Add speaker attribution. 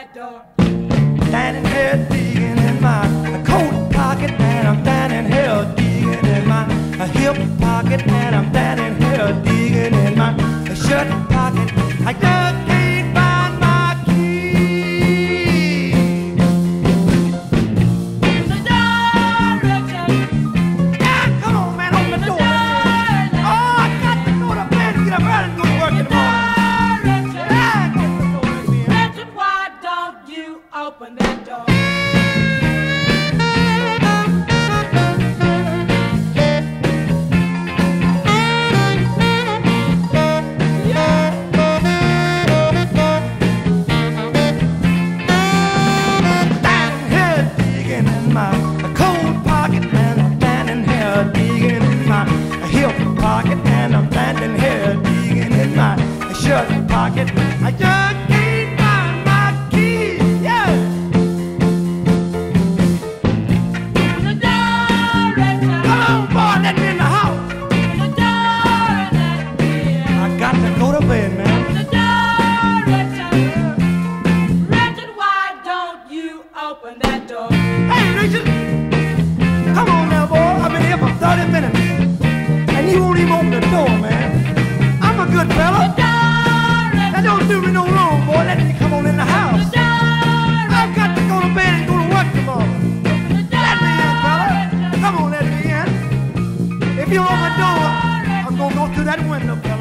Speaker 1: that door.
Speaker 2: Standing here digging in my coat pocket, and I'm standing here digging in my hip pocket, and I'm standing here digging in my shirt pocket. I just can't find my key.
Speaker 1: The door, Richard.
Speaker 2: Yeah, come on, man, open the door. Oh, I got to go to bed and get up early and go to work in the morning. Yeah, get the door in.
Speaker 1: Richard, why don't you open that door?
Speaker 2: Pocket. I just can't find my key. Yeah.
Speaker 1: The door, Richard.
Speaker 2: Come on, boy, let me in the house.
Speaker 1: The door, let me in.
Speaker 2: I got to go to bed, man.
Speaker 1: The door, Richard. Richard, why don't you open that door?
Speaker 2: Hey, Richard. Come on now, boy. I've been here for 30 minutes. And you won't even open the door, man. I'm a good fella. Don't do me no wrong, boy. Let me come on in the house. I've got to go to bed and go to work tomorrow. Let me in, fella. Come on, let me in. If you open the door, I'm gonna go through that window, fella.